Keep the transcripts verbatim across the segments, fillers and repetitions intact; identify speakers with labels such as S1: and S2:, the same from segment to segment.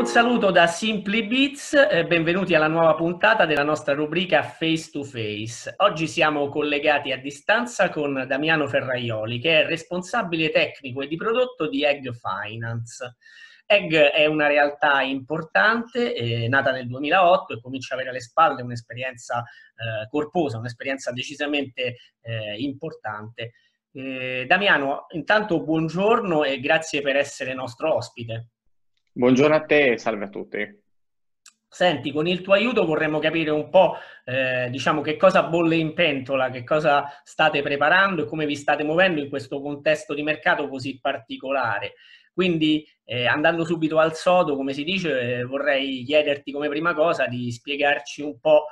S1: Un saluto da Simply Beats, eh, benvenuti alla nuova puntata della nostra rubrica Face to Face. Oggi siamo collegati a distanza con Damiano Ferraioli, che è responsabile tecnico e di prodotto di Egg Finance. Egg è una realtà importante, eh, nata nel duemilaotto e comincia ad avere alle spalle un'esperienza eh, corposa, un'esperienza decisamente eh, importante. Eh, Damiano, intanto buongiorno e grazie per essere nostro ospite.
S2: Buongiorno a te e salve a tutti.
S1: Senti, con il tuo aiuto vorremmo capire un po', eh, diciamo, che cosa bolle in pentola, che cosa state preparando e come vi state muovendo in questo contesto di mercato così particolare. Quindi, eh, andando subito al sodo, come si dice, eh, vorrei chiederti come prima cosa di spiegarci un po'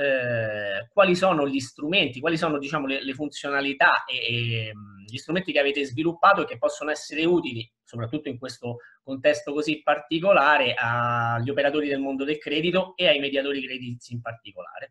S1: eh, quali sono gli strumenti, quali sono, diciamo, le, le funzionalità e, e gli strumenti che avete sviluppato e che possono essere utili, soprattutto in questo contesto così particolare, agli operatori del mondo del credito e ai mediatori creditizi in particolare.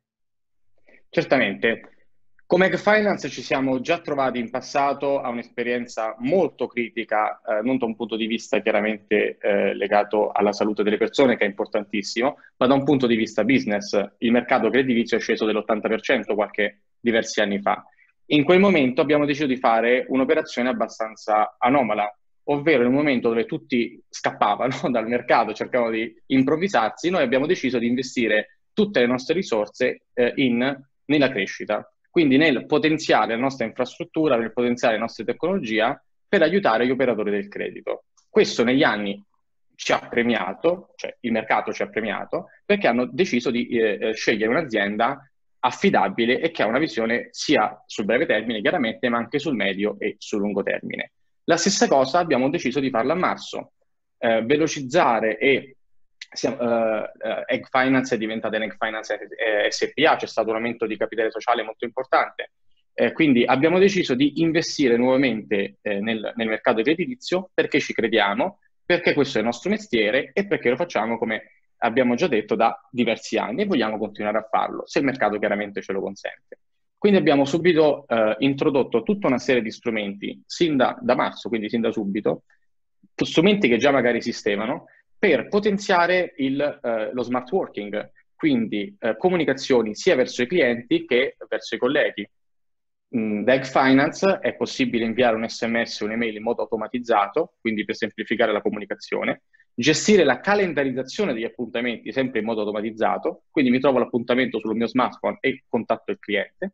S2: Certamente. Come Egg Finance ci siamo già trovati in passato a un'esperienza molto critica, eh, non da un punto di vista chiaramente eh, legato alla salute delle persone, che è importantissimo, ma da un punto di vista business. Il mercato creditizio è sceso dell'ottanta per cento qualche diversi anni fa. In quel momento abbiamo deciso di fare un'operazione abbastanza anomala, ovvero nel momento dove tutti scappavano dal mercato, cercavano di improvvisarsi, noi abbiamo deciso di investire tutte le nostre risorse eh, in, nella crescita, quindi nel potenziare la nostra infrastruttura, nel potenziare la nostra tecnologia per aiutare gli operatori del credito. Questo negli anni ci ha premiato, cioè il mercato ci ha premiato, perché hanno deciso di eh, scegliere un'azienda affidabile e che ha una visione sia sul breve termine chiaramente, ma anche sul medio e sul lungo termine. La stessa cosa abbiamo deciso di farla a marzo, eh, velocizzare e siamo, uh, Egg Finance è diventata Egg Finance S P A, c'è stato un aumento di capitale sociale molto importante, eh, quindi abbiamo deciso di investire nuovamente eh, nel, nel mercato creditizio perché ci crediamo, perché questo è il nostro mestiere e perché lo facciamo, come abbiamo già detto, da diversi anni e vogliamo continuare a farlo, se il mercato chiaramente ce lo consente. Quindi abbiamo subito eh, introdotto tutta una serie di strumenti, sin da, da marzo, quindi sin da subito, strumenti che già magari esistevano, per potenziare il, eh, lo smart working, quindi eh, comunicazioni sia verso i clienti che verso i colleghi. Mm, da Egg Finance è possibile inviare un sms o un'email in modo automatizzato, quindi per semplificare la comunicazione, gestire la calendarizzazione degli appuntamenti sempre in modo automatizzato, quindi mi trovo l'appuntamento sul mio smartphone e contatto il cliente.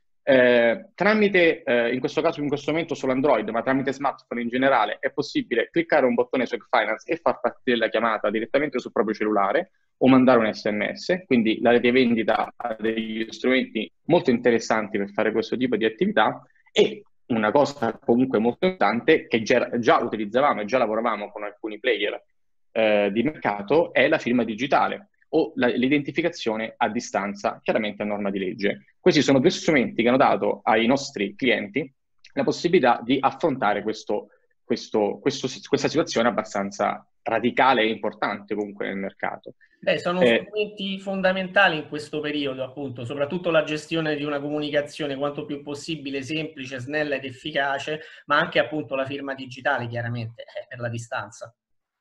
S2: Eh, tramite, eh, in questo caso in questo momento solo Android, ma tramite smartphone in generale, è possibile cliccare un bottone su Egg Finance e far partire la chiamata direttamente sul proprio cellulare o mandare un sms, quindi la rete vendita ha degli strumenti molto interessanti per fare questo tipo di attività. E una cosa comunque molto importante che già, già utilizzavamo e già lavoravamo con alcuni player eh, di mercato è la firma digitale o l'identificazione a distanza, chiaramente a norma di legge. Questi sono due strumenti che hanno dato ai nostri clienti la possibilità di affrontare questo, questo, questo, questa situazione abbastanza radicale e importante comunque nel mercato.
S1: Beh, sono
S2: Eh,
S1: strumenti fondamentali in questo periodo, appunto, soprattutto la gestione di una comunicazione quanto più possibile semplice, snella ed efficace, ma anche appunto la firma digitale, chiaramente, eh, per la distanza.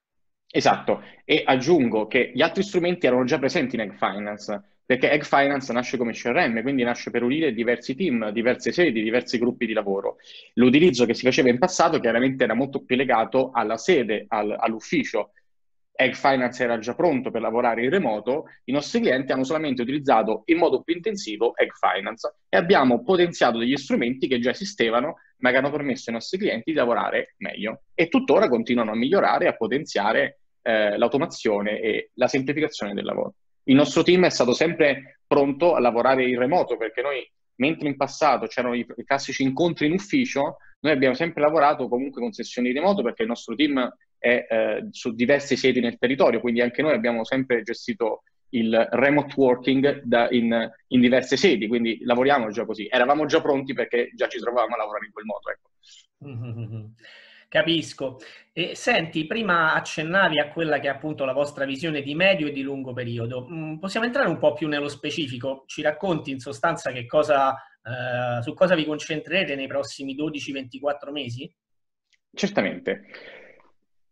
S2: Esatto, e aggiungo che gli altri strumenti erano già presenti in Egg Finance, perché Egg Finance nasce come C R M, quindi nasce per unire diversi team, diverse sedi, diversi gruppi di lavoro. L'utilizzo che si faceva in passato chiaramente era molto più legato alla sede, al, all'ufficio. Egg Finance era già pronto per lavorare in remoto, i nostri clienti hanno solamente utilizzato in modo più intensivo Egg Finance e abbiamo potenziato degli strumenti che già esistevano, ma che hanno permesso ai nostri clienti di lavorare meglio e tuttora continuano a migliorare e a potenziare eh, l'automazione e la semplificazione del lavoro. Il nostro team è stato sempre pronto a lavorare in remoto perché noi, mentre in passato c'erano i, i classici incontri in ufficio, noi abbiamo sempre lavorato comunque con sessioni in remoto perché il nostro team è eh, su diverse sedi nel territorio, quindi anche noi abbiamo sempre gestito il remote working da in, in diverse sedi, quindi lavoriamo già così. Eravamo già pronti perché già ci trovavamo a lavorare in quel modo. Ecco.
S1: Mm-hmm. Capisco. E senti, prima accennavi a quella che è appunto la vostra visione di medio e di lungo periodo. Mm, possiamo entrare un po' più nello specifico? Ci racconti in sostanza che cosa, eh, su cosa vi concentrerete nei prossimi dodici ventiquattro mesi?
S2: Certamente.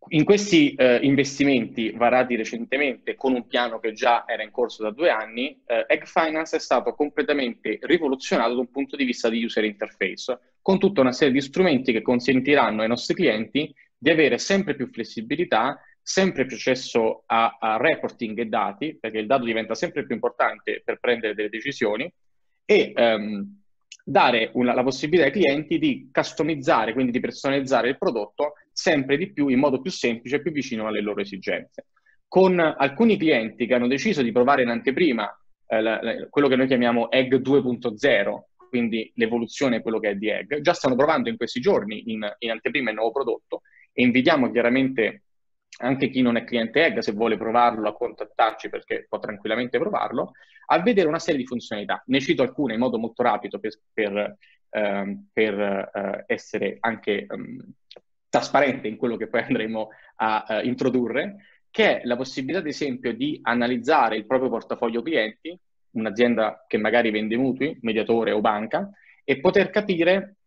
S2: In questi eh, investimenti varati recentemente con un piano che già era in corso da due anni, eh, Egg Finance è stato completamente rivoluzionato da un punto di vista di user interface, con tutta una serie di strumenti che consentiranno ai nostri clienti di avere sempre più flessibilità, sempre più accesso a, a reporting e dati, perché il dato diventa sempre più importante per prendere delle decisioni, e ehm, dare una, la possibilità ai clienti di customizzare, quindi di personalizzare il prodotto sempre di più in modo più semplice e più vicino alle loro esigenze. Con alcuni clienti che hanno deciso di provare in anteprima eh, la, la, quello che noi chiamiamo Egg due punto zero, quindi l'evoluzione quello che è di Egg, già stanno provando in questi giorni in, in anteprima il nuovo prodotto e invitiamo chiaramente anche chi non è cliente Egg, se vuole provarlo, a contattarci perché può tranquillamente provarlo, a vedere una serie di funzionalità. Ne cito alcune in modo molto rapido per, per, ehm, per eh, essere anche um, trasparente in quello che poi andremo a uh, introdurre, che è la possibilità, ad esempio, di analizzare il proprio portafoglio clienti, un'azienda che magari vende mutui, mediatore o banca, e poter capire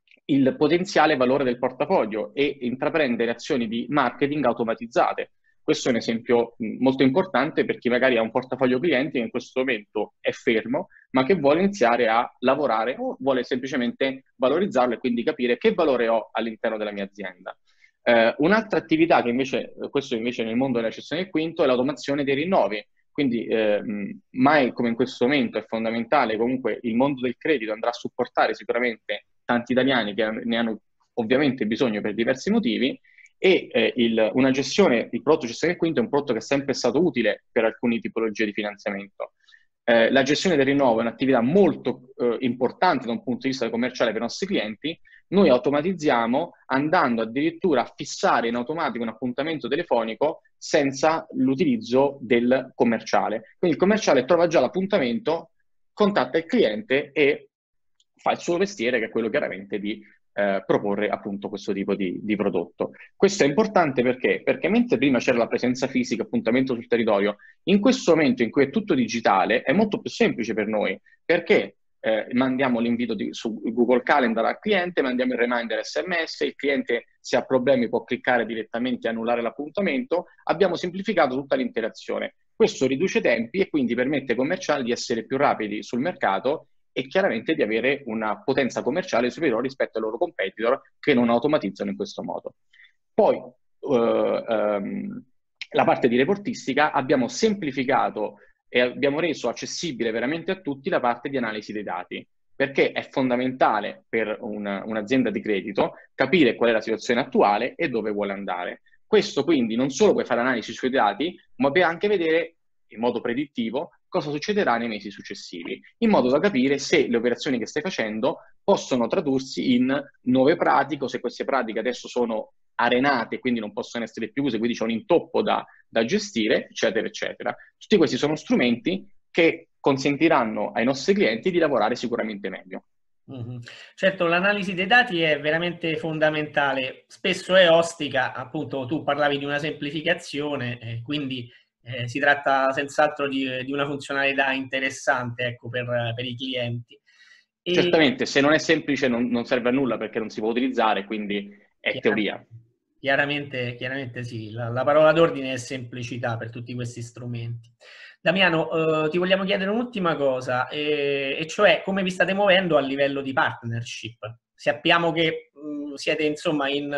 S2: il potenziale valore del portafoglio e intraprendere azioni di marketing automatizzate. Questo è un esempio molto importante per chi magari ha un portafoglio clienti che in questo momento è fermo, ma che vuole iniziare a lavorare o vuole semplicemente valorizzarlo e quindi capire che valore ho all'interno della mia azienda. Eh, un'altra attività che invece, questo invece nel mondo della cessione del quinto, è l'automazione dei rinnovi. Quindi eh, mai come in questo momento è fondamentale, comunque il mondo del credito andrà a supportare sicuramente tanti italiani che ne hanno ovviamente bisogno per diversi motivi, e eh, il, una gestione, il prodotto gestione del quinto è un prodotto che è sempre stato utile per alcune tipologie di finanziamento. Eh, la gestione del rinnovo è un'attività molto eh, importante da un punto di vista commerciale per i nostri clienti. Noi automatizziamo andando addirittura a fissare in automatico un appuntamento telefonico senza l'utilizzo del commerciale. Quindi il commerciale trova già l'appuntamento, contatta il cliente e fa il suo mestiere, che è quello chiaramente di eh, proporre appunto questo tipo di, di prodotto. Questo è importante perché? Perché mentre prima c'era la presenza fisica, appuntamento sul territorio, in questo momento in cui è tutto digitale è molto più semplice per noi, perché eh, mandiamo l'invito di, su Google Calendar al cliente, mandiamo il reminder S M S, il cliente se ha problemi può cliccare direttamente e annullare l'appuntamento, abbiamo semplificato tutta l'interazione. Questo riduce i tempi e quindi permette ai commerciali di essere più rapidi sul mercato e chiaramente di avere una potenza commerciale superiore rispetto ai loro competitor che non automatizzano in questo modo. Poi, eh, ehm, la parte di reportistica, abbiamo semplificato e abbiamo reso accessibile veramente a tutti la parte di analisi dei dati, perché è fondamentale per una, un'azienda di credito capire qual è la situazione attuale e dove vuole andare. Questo quindi non solo puoi fare analisi sui dati, ma puoi anche vedere in modo predittivo cosa succederà nei mesi successivi, in modo da capire se le operazioni che stai facendo possono tradursi in nuove pratiche o se queste pratiche adesso sono arenate, quindi non possono essere più use, quindi c'è un intoppo da, da gestire, eccetera, eccetera. Tutti questi sono strumenti che consentiranno ai nostri clienti di lavorare sicuramente meglio.
S1: Mm-hmm. Certo, l'analisi dei dati è veramente fondamentale, spesso è ostica, appunto tu parlavi di una semplificazione, eh, quindi eh, si tratta senz'altro di, di una funzionalità interessante, ecco, per, per i clienti.
S2: E certamente, se non è semplice non, non serve a nulla perché non si può utilizzare, quindi è teoria.
S1: Chiaramente, chiaramente sì, la, la parola d'ordine è semplicità per tutti questi strumenti. Damiano, eh, ti vogliamo chiedere un'ultima cosa, e, e cioè come vi state muovendo a livello di partnership. Sappiamo che mh, siete insomma in,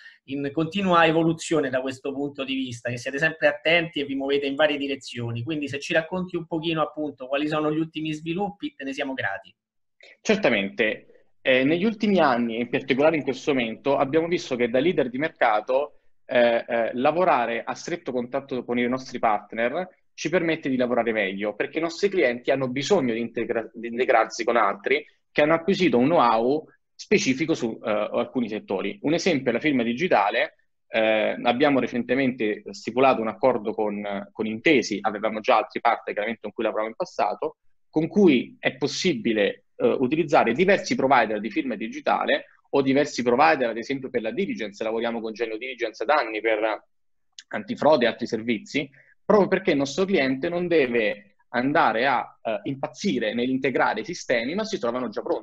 S1: in continua evoluzione da questo punto di vista, che siete sempre attenti e vi muovete in varie direzioni, quindi se ci racconti un pochino appunto quali sono gli ultimi sviluppi, te ne siamo grati.
S2: Certamente. Eh, negli ultimi anni, e in particolare in questo momento, abbiamo visto che da leader di mercato eh, eh, lavorare a stretto contatto con i nostri partner ci permette di lavorare meglio, perché i nostri clienti hanno bisogno di, integra- di integrarsi con altri che hanno acquisito un know-how specifico su eh, alcuni settori. Un esempio è la firma digitale. Eh, abbiamo recentemente stipulato un accordo con, con Intesi, avevamo già altri partner chiaramente con cui lavoravamo in passato, con cui è possibile Uh, utilizzare diversi provider di firma digitale o diversi provider, ad esempio per la diligence, lavoriamo con Genio Diligence da anni per antifrode e altri servizi, proprio perché il nostro cliente non deve andare a uh, impazzire nell'integrare i sistemi, ma si trovano già pronti.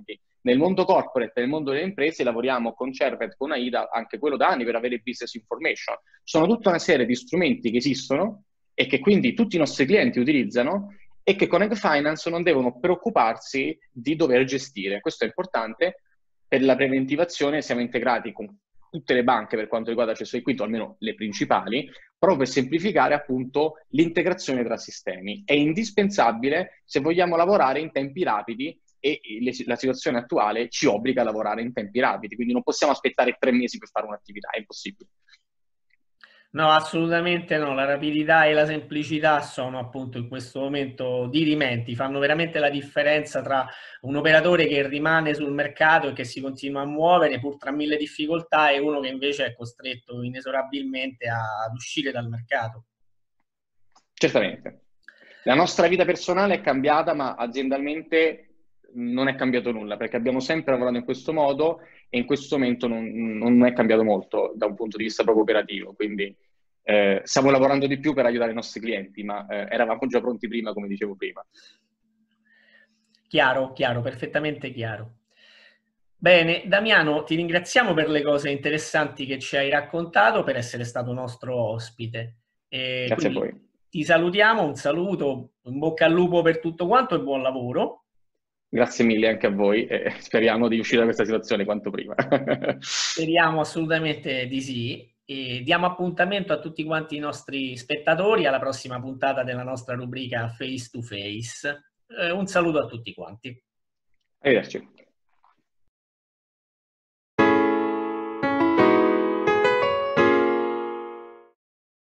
S2: Nel mondo corporate, nel mondo delle imprese, lavoriamo con Cerved, con AIDA, anche quello da anni, per avere business information. Sono tutta una serie di strumenti che esistono e che quindi tutti i nostri clienti utilizzano e che con Egg Finance non devono preoccuparsi di dover gestire. Questo è importante. Per la preventivazione siamo integrati con tutte le banche per quanto riguarda accesso liquido, almeno le principali, proprio per semplificare appunto l'integrazione tra sistemi. È indispensabile se vogliamo lavorare in tempi rapidi e le, la situazione attuale ci obbliga a lavorare in tempi rapidi, quindi non possiamo aspettare tre mesi per fare un'attività, è impossibile.
S1: No, assolutamente no, la rapidità e la semplicità sono appunto in questo momento dirimenti, fanno veramente la differenza tra un operatore che rimane sul mercato e che si continua a muovere pur tra mille difficoltà e uno che invece è costretto inesorabilmente ad uscire dal mercato.
S2: Certamente. La nostra vita personale è cambiata, ma aziendalmente non è cambiato nulla, perché abbiamo sempre lavorato in questo modo e in questo momento non, non è cambiato molto da un punto di vista proprio operativo, quindi eh, stiamo lavorando di più per aiutare i nostri clienti, ma eh, eravamo già pronti prima, come dicevo prima.
S1: Chiaro, chiaro, perfettamente chiaro. Bene, Damiano, ti ringraziamo per le cose interessanti che ci hai raccontato, per essere stato nostro ospite. E
S2: Grazie a
S1: quindi
S2: voi.
S1: ti salutiamo, un saluto, in bocca al lupo per tutto quanto e buon lavoro.
S2: Grazie mille anche a voi e speriamo di uscire da questa situazione quanto prima.
S1: Speriamo assolutamente di sì e diamo appuntamento a tutti quanti i nostri spettatori alla prossima puntata della nostra rubrica Face to Face. Eh, un saluto a tutti quanti.
S2: Arrivederci.